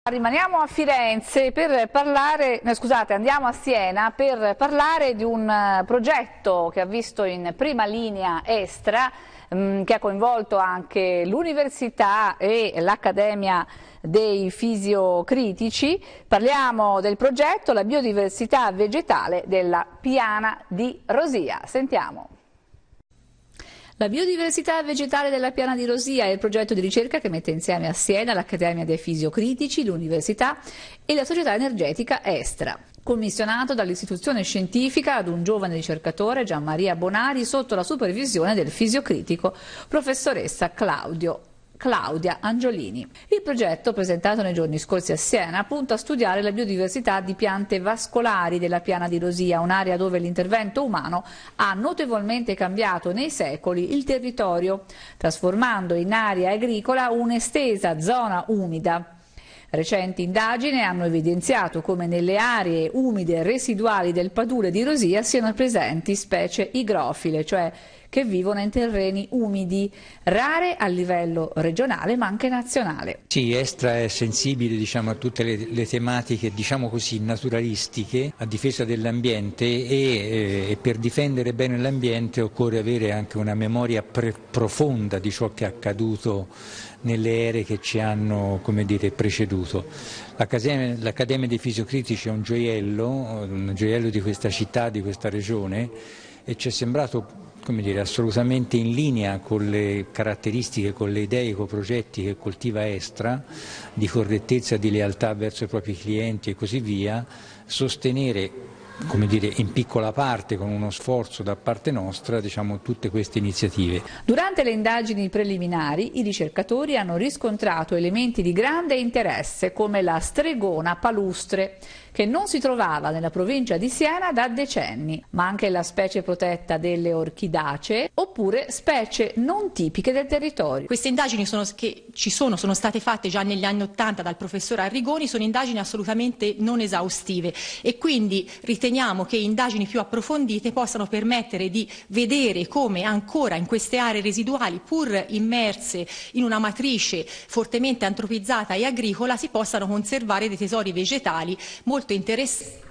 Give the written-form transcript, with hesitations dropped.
Rimaniamo a Firenze per parlare, andiamo a Siena per parlare di un progetto che ha visto in prima linea Estra, che ha coinvolto anche l'Università e l'Accademia dei Fisiocritici. Parliamo del progetto La biodiversità vegetale della Piana di Rosia. Sentiamo. La biodiversità vegetale della Piana di Rosia è il progetto di ricerca che mette insieme a Siena l'Accademia dei Fisiocritici, l'Università e la società energetica Estra. Commissionato dall'istituzione scientifica ad un giovane ricercatore, Gianmaria Bonari, sotto la supervisione del fisiocritico professoressa Claudia Angiolini. Il progetto, presentato nei giorni scorsi a Siena, punta a studiare la biodiversità di piante vascolari della Piana di Rosia, un'area dove l'intervento umano ha notevolmente cambiato nei secoli il territorio, trasformando in area agricola un'estesa zona umida. Recenti indagini hanno evidenziato come nelle aree umide residuali del Padule di Rosia siano presenti specie igrofile, cioè che vivono in terreni umidi, rare a livello regionale ma anche nazionale. Sì, Estra è sensibile a tutte le tematiche naturalistiche a difesa dell'ambiente e per difendere bene l'ambiente occorre avere anche una memoria profonda di ciò che è accaduto nelle ere che ci hanno preceduto. L'Accademia dei Fisiocritici è un gioiello di questa città, di questa regione, e ci è sembrato assolutamente in linea con le caratteristiche, con le idee, con i progetti che coltiva Estra, di correttezza, di lealtà verso i propri clienti e così via, sostenere in piccola parte, con uno sforzo da parte nostra, tutte queste iniziative. Durante le indagini preliminari i ricercatori hanno riscontrato elementi di grande interesse come la stregona palustre, che non si trovava nella provincia di Siena da decenni, ma anche la specie protetta delle orchidacee oppure specie non tipiche del territorio. Queste indagini sono state fatte già negli anni '80 dal professor Arrigoni, sono indagini assolutamente non esaustive e quindi riteniamo che indagini più approfondite possano permettere di vedere come ancora in queste aree residuali, pur immerse in una matrice fortemente antropizzata e agricola, si possano conservare dei tesori vegetali molto interessanti.